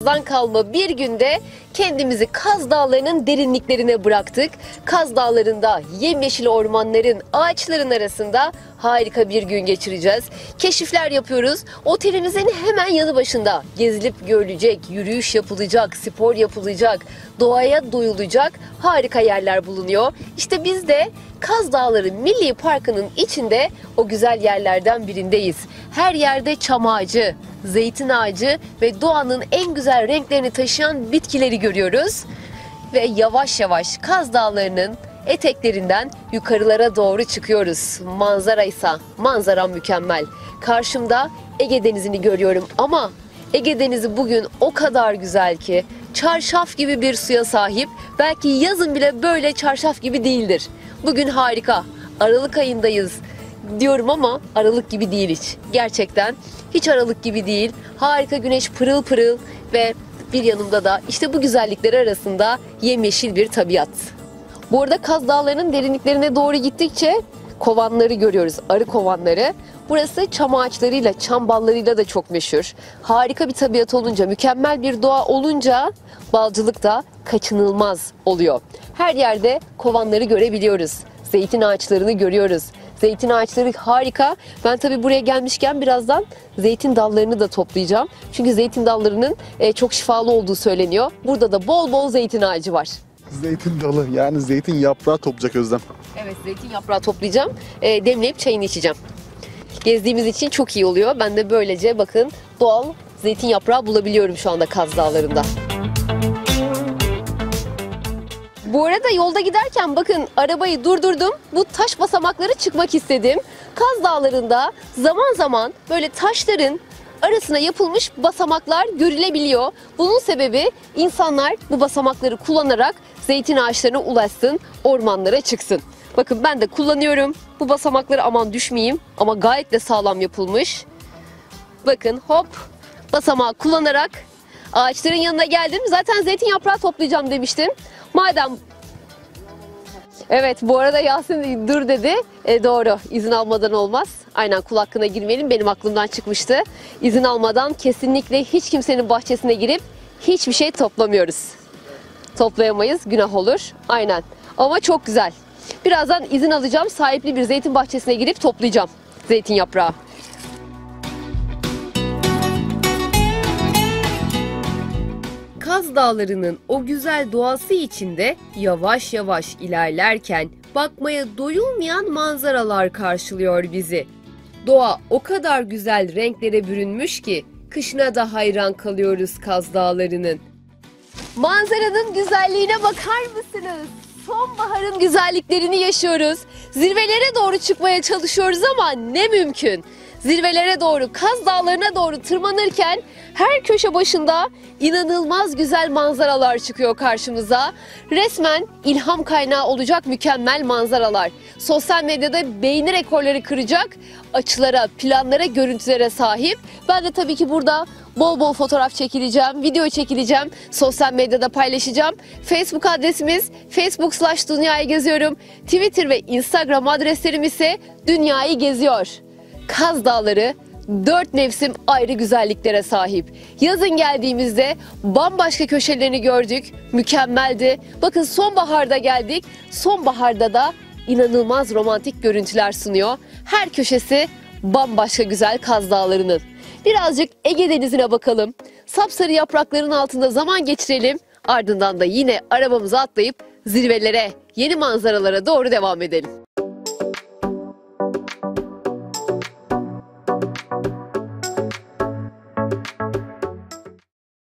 Kaz'dan kalma bir günde kendimizi Kaz Dağları'nın derinliklerine bıraktık. Kaz Dağları'nda yemyeşil ormanların, ağaçların arasında harika bir gün geçireceğiz. Keşifler yapıyoruz. Otelimizin hemen yanı başında gezilip görülecek, yürüyüş yapılacak, spor yapılacak, doğaya doyulacak harika yerler bulunuyor. İşte biz de Kaz Dağları Milli Parkı'nın içinde o güzel yerlerden birindeyiz. Her yerde çam ağacı, zeytin ağacı ve doğanın en güzel renklerini taşıyan bitkileri görüyoruz. Ve yavaş yavaş Kaz Dağları'nın eteklerinden yukarılara doğru çıkıyoruz. Manzara mükemmel. Karşımda Ege Denizi'ni görüyorum ama Ege Denizi bugün o kadar güzel ki çarşaf gibi bir suya sahip. Belki yazın bile böyle çarşaf gibi değildir. Bugün harika. Aralık ayındayız diyorum ama Aralık gibi değil hiç. Gerçekten hiç Aralık gibi değil. Harika, güneş pırıl pırıl ve bir yanımda da işte bu güzellikler arasında yemyeşil bir tabiat. Bu arada Kaz Dağları'nın derinliklerine doğru gittikçe kovanları görüyoruz, arı kovanları. Burası çam ağaçlarıyla, çam ballarıyla da çok meşhur. Harika bir tabiat olunca, mükemmel bir doğa olunca balcılık da kaçınılmaz oluyor. Her yerde kovanları görebiliyoruz. Zeytin ağaçlarını görüyoruz. Zeytin ağaçları harika. Ben tabii buraya gelmişken birazdan zeytin dallarını da toplayacağım. Çünkü zeytin dallarının çok şifalı olduğu söyleniyor. Burada da bol bol zeytin ağacı var. Zeytin dalı, yani zeytin yaprağı toplayacak Özlem. Evet, zeytin yaprağı toplayacağım. Demleyip çayını içeceğim. Gezdiğimiz için çok iyi oluyor. Ben de böylece bakın doğal zeytin yaprağı bulabiliyorum şu anda Kaz Dağları'nda. Bu arada yolda giderken bakın arabayı durdurdum. Bu taş basamakları çıkmak istedim. Kaz Dağları'nda zaman zaman böyle taşların arasına yapılmış basamaklar görülebiliyor. Bunun sebebi insanlar bu basamakları kullanarak zeytin ağaçlarına ulaşsın, ormanlara çıksın. Bakın ben de kullanıyorum. Bu basamakları aman düşmeyeyim ama gayet de sağlam yapılmış. Bakın hop basamağı kullanarak ağaçların yanına geldim. Zaten zeytin yaprağı toplayacağım demiştim. Madem... Evet, bu arada Yasin dur dedi. Doğru, izin almadan olmaz. Aynen, kul hakkına girmeyelim, benim aklımdan çıkmıştı. İzin almadan kesinlikle hiç kimsenin bahçesine girip hiçbir şey toplamıyoruz. Toplayamayız, günah olur. Aynen, ama çok güzel. Birazdan izin alacağım, sahipli bir zeytin bahçesine girip toplayacağım zeytin yaprağı. Kaz Dağları'nın o güzel doğası içinde yavaş yavaş ilerlerken bakmaya doyulmayan manzaralar karşılıyor bizi. Doğa o kadar güzel renklere bürünmüş ki kışına da hayran kalıyoruz Kaz Dağları'nın. Manzaranın güzelliğine bakar mısınız? Sonbaharın güzelliklerini yaşıyoruz. Zirvelere doğru çıkmaya çalışıyoruz ama ne mümkün. Zirvelere doğru, Kaz Dağları'na doğru tırmanırken her köşe başında inanılmaz güzel manzaralar çıkıyor karşımıza. Resmen ilham kaynağı olacak mükemmel manzaralar. Sosyal medyada beğeni rekorları kıracak açılara, planlara, görüntülere sahip. Ben de tabii ki burada bol bol fotoğraf çekileceğim, video çekileceğim, sosyal medyada paylaşacağım. Facebook adresimiz facebook/dünyayı geziyorum. Twitter ve Instagram adreslerim ise dünyayı geziyor. Kaz Dağları 4 mevsim ayrı güzelliklere sahip. Yazın geldiğimizde bambaşka köşelerini gördük. Mükemmeldi. Bakın sonbaharda geldik. Sonbaharda da inanılmaz romantik görüntüler sunuyor. Her köşesi bambaşka güzel Kaz Dağları'nın. Birazcık Ege Denizi'ne bakalım. Sapsarı yaprakların altında zaman geçirelim. Ardından da yine arabamıza atlayıp zirvelere, yeni manzaralara doğru devam edelim.